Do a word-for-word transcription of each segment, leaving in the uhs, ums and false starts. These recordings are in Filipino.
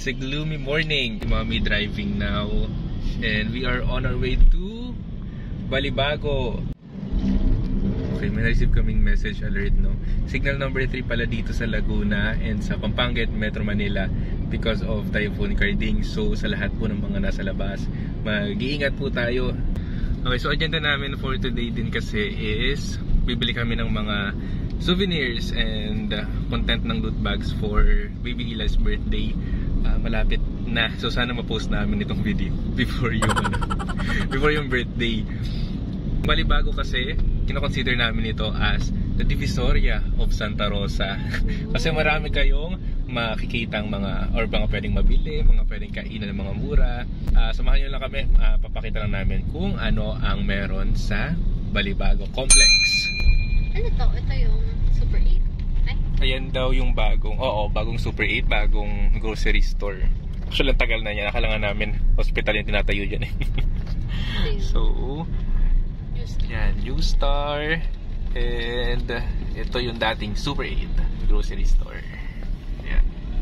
It's a gloomy morning. Mommy driving now. And we are on our way to Balibago. Okay, may na-receive kaming message alert, no? Signal number three pala dito sa Laguna and sa Pampanga at Metro Manila because of Typhoon Carding. So, sa lahat po ng mga nasa labas, mag-iingat po tayo. Okay, so agenda namin for today din kasi is bibili kami ng mga souvenirs and uh, content ng loot bags for baby Eli's birthday. Uh, malapit na. So, sana ma-post namin itong video before yung, ano, before yung birthday. Balibago kasi, kino-consider namin ito as the Divisoria of Santa Rosa. Kasi marami kayong makikitang mga, or mga pwedeng mabili, mga pwedeng kainan ng mga mura. Uh, samahan nyo lang kami, uh, papakita lang namin kung ano ang meron sa Balibago Complex. Ano to? Ito yung Super eight? Ay? Ayan daw yung bagong, oo, bagong Super eight, bagong grocery store. Actually, ang tagal na niya. Nakalangan namin hospital yung tinatayo dyan eh. So, yan, New Star. And ito yung dating Super eight grocery store. Yan.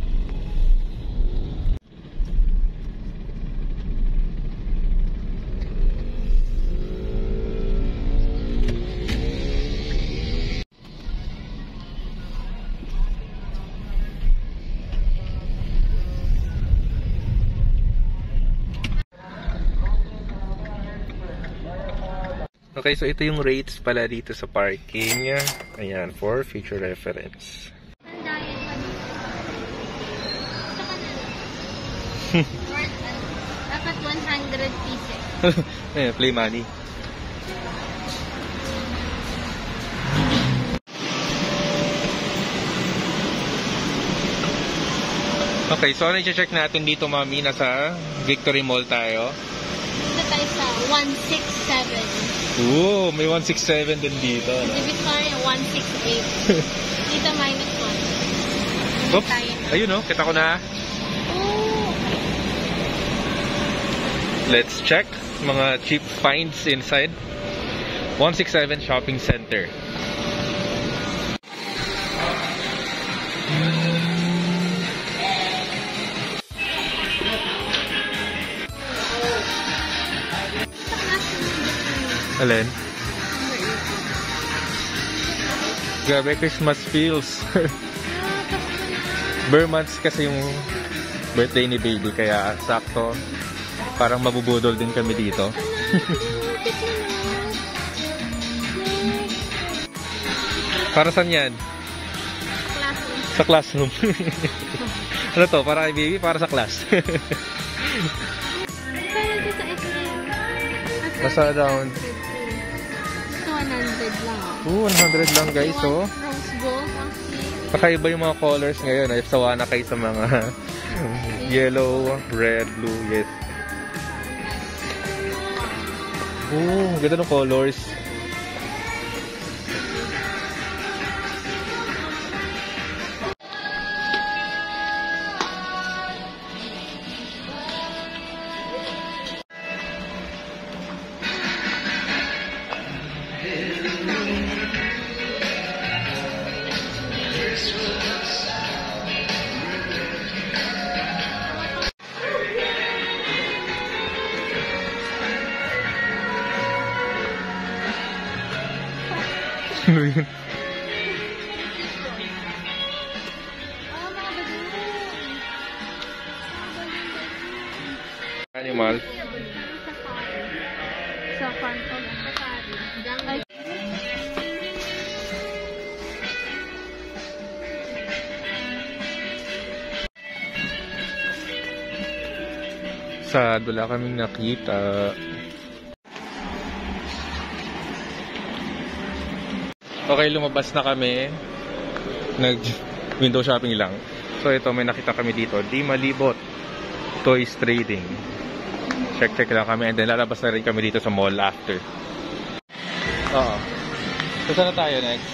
Okay, so ito yung rates pala dito sa parking. Ayan, for future reference. Dapat one hundred pieces. Ayan, play money. Okay, so ano i-check natin dito, mami? Nasa Victory Mall tayo. Dito tayo sa one six seven. Oo, may one six seven din dito. No? Sa Victoria, one six eight. Dito, minus one. Oops, ayun no, kita ko na. Oh. Let's check mga cheap finds inside one six seven Shopping Center. Alin? Grabe, Christmas feels. Bare months kasi yung birthday ni baby, kaya sakto. Parang mabubudol din kami dito. Para saan yan? Sa classroom. Ano to? Para kay baby? Para sa class? Nasa around one hundred lang. Oo, one hundred lang guys, oh. Rose gold, Kakaiba yung mga colors ngayon. Ay, sawa na kayo sa mga yellow, red, blue, yes. Oo, ganda ng colors. Ano yun? Animal. Sa farm ko lang. Safari. Sad, wala kaming nakita. Okay, lumabas na kami. Nag window shopping lang. So ito, may nakita kami dito. Di Malibot Toys Trading. Check check lang kami and then lalabas na rin kami dito sa mall after. Oo. So saan na tayo next?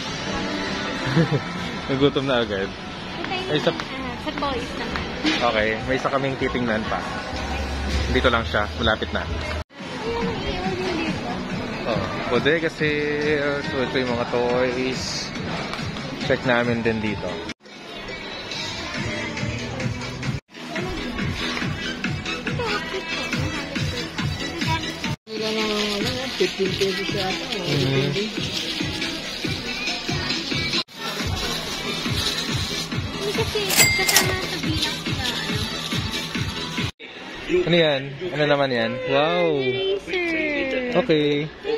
Nagutom na agad. Ay, sa... sa toys naman. Okay, may isa kaming titingnan pa. Dito lang siya, malapit na. Oh, bodega sale. So ito yung mga toys. Check namin din dito. fifteen pesos yata. Mm. Hindi kasi kasama sa bilang na ano. Ano yan? Ano naman yan? Wow! Eraser. Okay.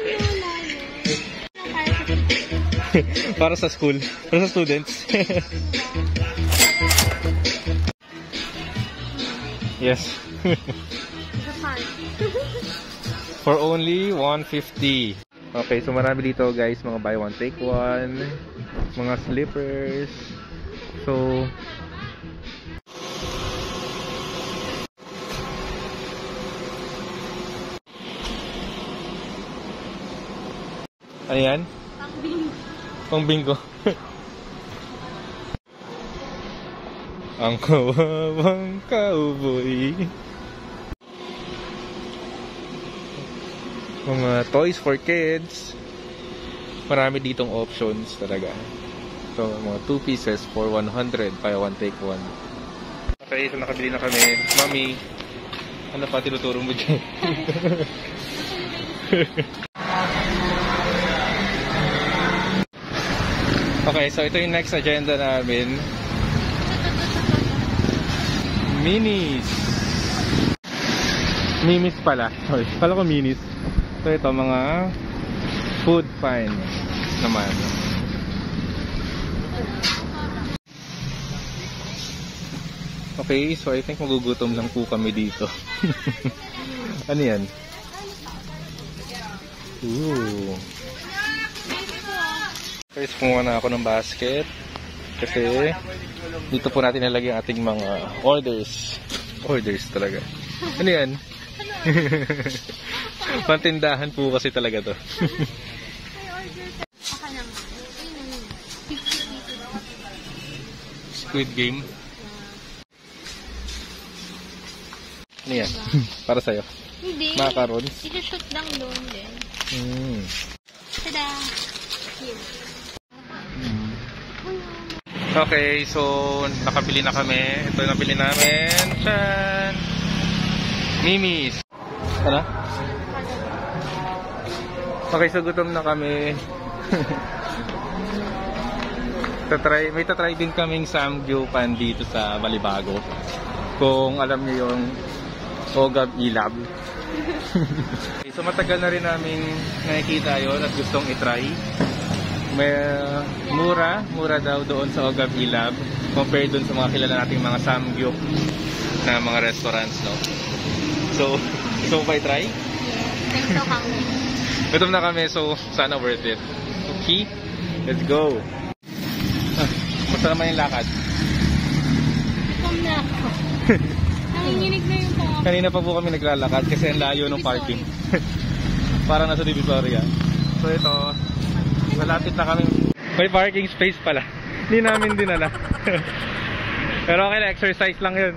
Para sa school. Para sa students. Yes. For only one fifty. Okay, so marami dito guys, mga buy one take one, mga slippers. So ano yan? Pang bingo. Ang kawawang cowboy. Mga toys for kids. Marami ditong options talaga. So, mga two pieces for one hundred. Buy one, take one. Okay, so nakabili na kami. Mami, ano pa tinuturo mo dyan? Okay, so ito yung next agenda namin. Minis. Mimis pala. Sorry, kala ko minis. So ito mga food finds naman. Okay, so I think magugutom lang po kami dito. Ano yan? Ooh. Okay, so kumuha na ako ng basket. Kasi dito po natin nalagay ang ating mga orders. Orders talaga. Ano yan? Pantindahan po kasi talaga to. Squid Game. Ano yan? Para sa'yo. Hindi. Macarons. I-shoot lang doon din. Mm. Tada! Here. Okay, so nakabili na kami. Ito yung nabili namin. Tchan! Mimis. Ano? Okay, so gutom na kami. tatry, may tatry din kaming samgyupan dito sa Balibago. Kung alam niyo yung Ogab Ilab. Okay, so matagal na rin namin nakikita yon at gustong itry. May uh, mura, mura daw doon sa Ogab Ilab compared doon sa mga kilala nating mga samgyup na mga restaurants, no? So, so pa i-try? Yeah. Thanks so hungry. Gutom na kami, so sana worth it. Okay, let's go. Ah, basta naman yung lakad. Gutom na ako. Nanginginig na yung paa. Kanina pa po kami naglalakad kasi ang layo ng parking. Parang nasa Divisoria. So ito, malapit na kami. May parking space pala. Hindi namin dinala. Pero okay lang, exercise lang yun.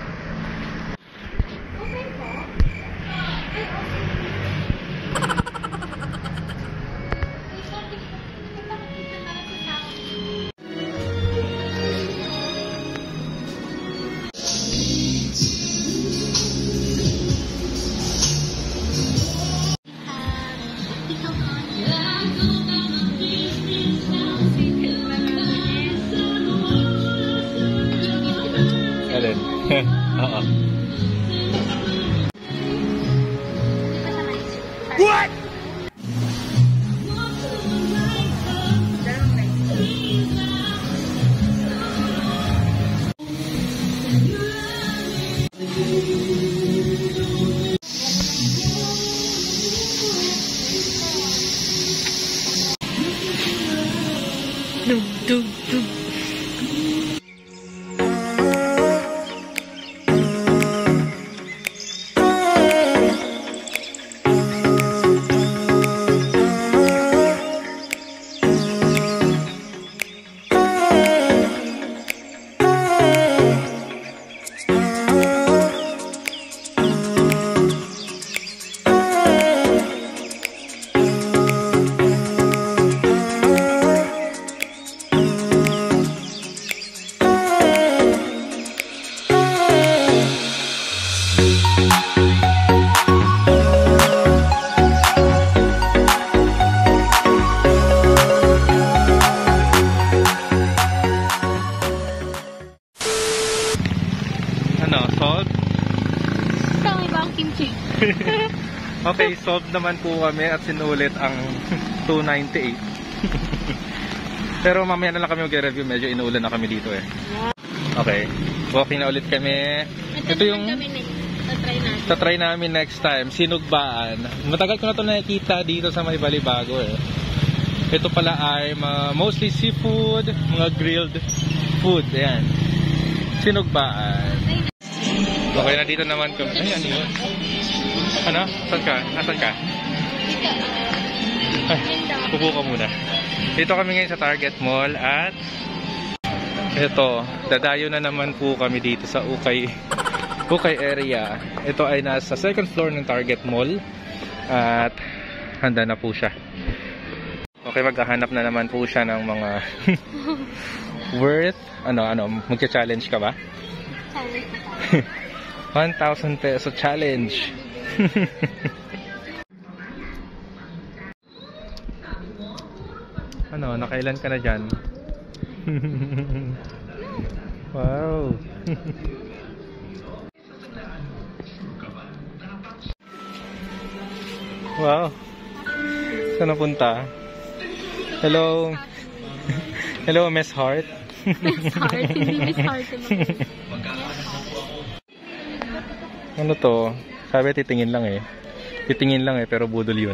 Alin? Oo. What? Dug, dug, dug. Okay, solved naman po kami at sinulit ang two ninety-eight. Pero mamaya na lang kami mag-review, medyo inuulan na kami dito eh. Okay, walking na ulit kami. Ito, Ito yung kami next. Tatry natin. tatry namin next time, sinugbaan. Matagal ko na ito nakikita dito sa may Balibago eh. Ito pala ay uh, mostly seafood, mga grilled food. Ayan, sinugbaan. Okay, na dito naman kami. Ay, ano yun? Ano? Saan ka? Nasaan ka? Ay, pupo ka muna. Dito kami ngayon sa Target Mall at ito, dadayo na naman po kami dito sa Ukay Ukay area. Ito ay nasa second floor ng Target Mall at handa na po siya. Okay, maghahanap na naman po siya ng mga worth, ano, ano, magcha-challenge ka ba? one thousand peso challenge. Ano, nakailan ka na dyan? Wow. Wow. Saan napunta? Hello. Hello, Miss Heart. Miss Heart, hindi Miss Heart. Ano to? Sabi titingin lang eh. Titingin lang eh, pero budol yun.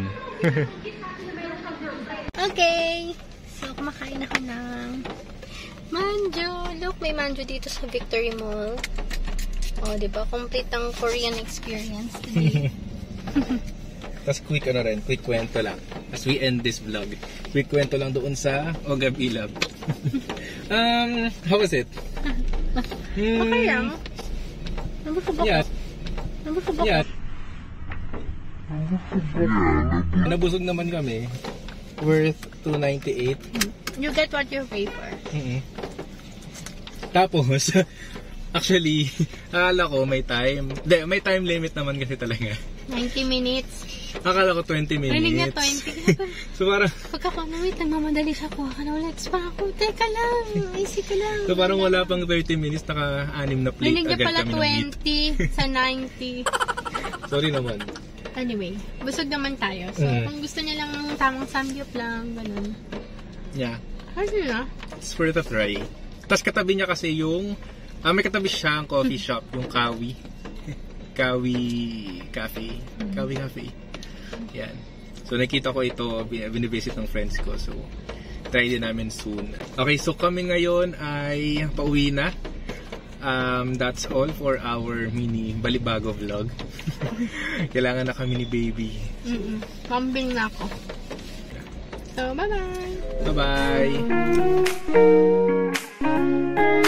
Okay. So, kumakain ako ng manju. Look, may manju dito sa Victory Mall. Oh, diba? Complete ang Korean experience today. Tapos quick ano rin, quick kwento lang. As we end this vlog. Quick kwento lang doon sa Ogab Ilab. um, how was it? Okay lang. Nabusog ako. Yeah. Nabusog ako. Yeah. Nabusog naman kami. Worth two ninety-eight. You get what you pay for. Mm-hmm. Tapos, actually, akala ko may time. De, may time limit naman kasi talaga. ninety minutes. Akala ko twenty minutes. Rinig niya twenty. So parang, Pagka ko, no, wait, nagmamadali siya. Kuha ka na ulit. Pa ako, teka lang. Easy ka lang. so parang wala pang thirty minutes, naka-anim na plate Rinig niya agad pala kami ng meat. twenty sa ninety. Sorry naman. Anyway, busog naman tayo. So, Mm. kung gusto niya lang ng tamang samgyup lang, ganun. Yeah. Ano na? It's worth a try. Tapos katabi niya kasi yung, ah, may katabi siya ang coffee shop, yung Kawi. Kawi Cafe. Kawi Cafe. Yan. So nakita ko ito, binivisit ng friends ko. So, try din namin soon. Okay, so kami ngayon ay pauwi na. Um, that's all for our mini Balibago vlog. Kailangan na kami ni baby. Mm-mm. Mambing na ako. So, bye-bye! Bye-bye!